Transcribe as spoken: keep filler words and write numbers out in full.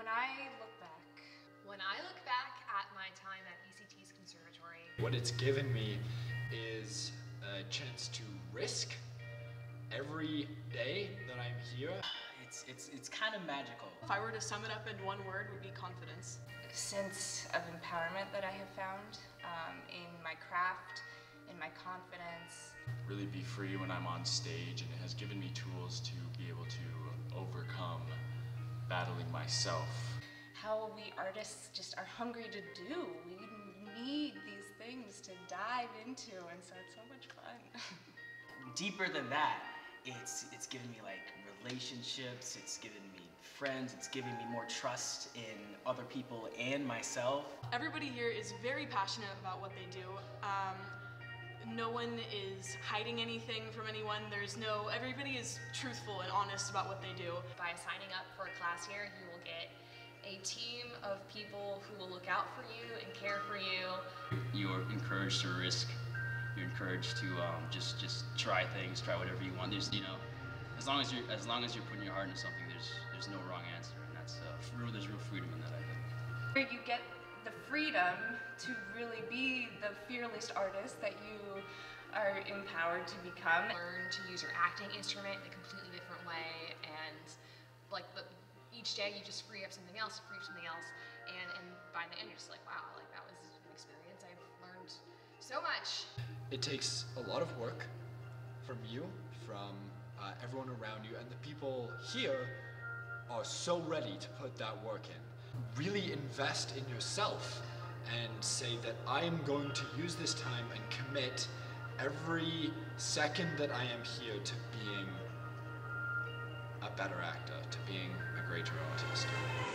When I look back, When I look back at my time at E C T's conservatory, what it's given me is a chance to risk every day that I'm here. It's, it's, it's kind of magical. If I were to sum it up in one word, it would be confidence. a sense of empowerment that I have found um, in my craft, in my confidence. Really be free when I'm on stage, and it has given me tools to be able to overcome battling myself. How we artists just are hungry to do. We need these things to dive into, and so it's so much fun. Deeper than that, it's, it's given me like relationships, it's given me friends, it's given me more trust in other people and myself. Everybody here is very passionate about what they do. Um, no one is hiding anything from anyone. There's no, everybody is truthful and honest about what they do. by signing up for a class here, you will get a team of people who will look out for you and care for you. You're encouraged to risk. You're encouraged to um, just just try things, try whatever you want. There's, you know, as long as you're as long as you're putting your heart into something, there's there's no wrong answer, and that's uh, real. There's real freedom in that, I think. Where you get the freedom to really be the fearless artist that you are empowered to become. Learn to use your acting instrument in a completely different way, and like the, each day you just free up something else, free up something else, and and by the end you're just like, wow, like that was an experience. I've learned so much. It takes a lot of work from you, from uh, everyone around you, and the people here are so ready to put that work in. Really invest in yourself and say that I am going to use this time and commit every second that I am here to being a better actor, to being a greater artist.